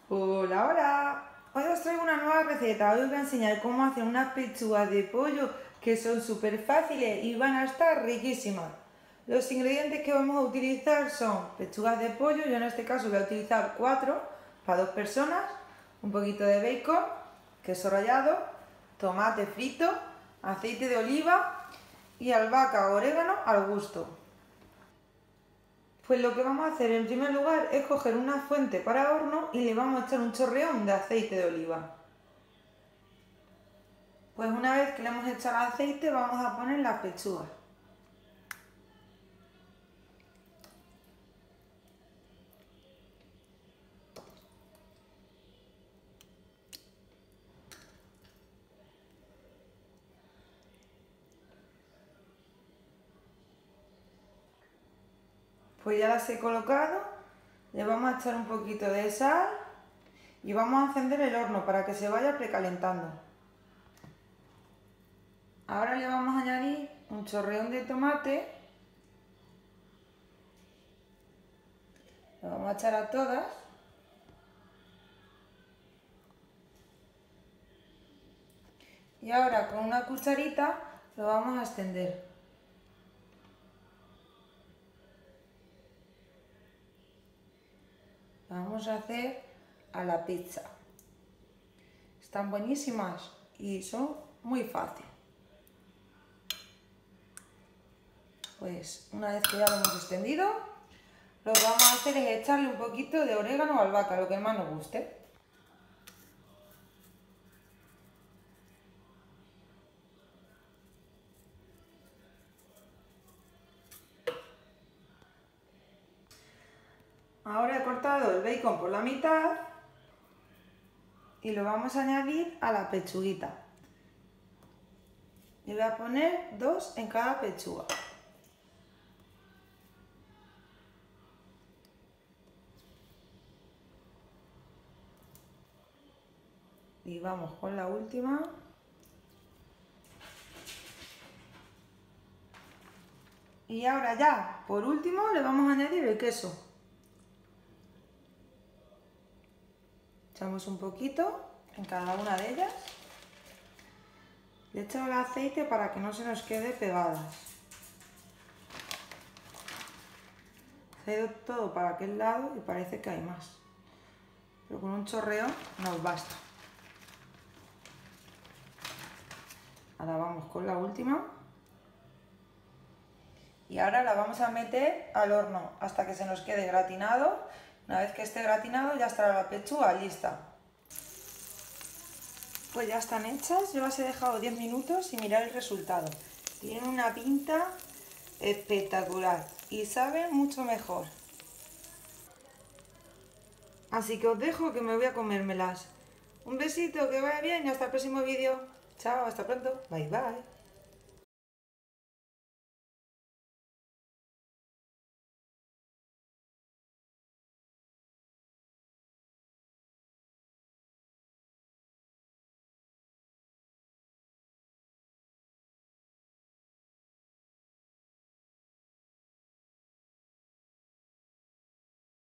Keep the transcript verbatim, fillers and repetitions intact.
Hola, hola. Hoy os traigo una nueva receta. Hoy os voy a enseñar cómo hacer unas pechugas de pollo que son súper fáciles y van a estar riquísimas. Los ingredientes que vamos a utilizar son pechugas de pollo, yo en este caso voy a utilizar cuatro para dos personas, un poquito de bacon, queso rallado, tomate frito, aceite de oliva y albahaca o orégano al gusto. Pues lo que vamos a hacer en primer lugar es coger una fuente para horno y le vamos a echar un chorreón de aceite de oliva. Pues una vez que le hemos echado el aceite vamos a poner las pechugas. Pues ya las he colocado, le vamos a echar un poquito de sal y vamos a encender el horno para que se vaya precalentando. Ahora le vamos a añadir un chorreón de tomate, lo vamos a echar a todas. Y ahora con una cucharita lo vamos a extender. Vamos a hacer a la pizza. Están buenísimas y son muy fáciles. Pues una vez que ya lo hemos extendido, lo que vamos a hacer es echarle un poquito de orégano o albahaca, lo que más nos guste. Ahora he cortado el bacon por la mitad y lo vamos a añadir a la pechuguita. Le voy a poner dos en cada pechuga. Y vamos con la última. Y ahora ya, por último, le vamos a añadir el queso. Echamos un poquito en cada una de ellas. Le echo el aceite para que no se nos quede pegadas. Se ha ido todo para aquel lado y parece que hay más. Pero con un chorreo nos basta. Ahora vamos con la última. Y ahora la vamos a meter al horno hasta que se nos quede gratinado. Una vez que esté gratinado ya estará la pechuga lista. Pues ya están hechas, yo las he dejado diez minutos y mirad el resultado. Tienen una pinta espectacular y saben mucho mejor. Así que os dejo que me voy a comérmelas. Un besito, que vaya bien y hasta el próximo vídeo. Chao, hasta pronto. Bye bye.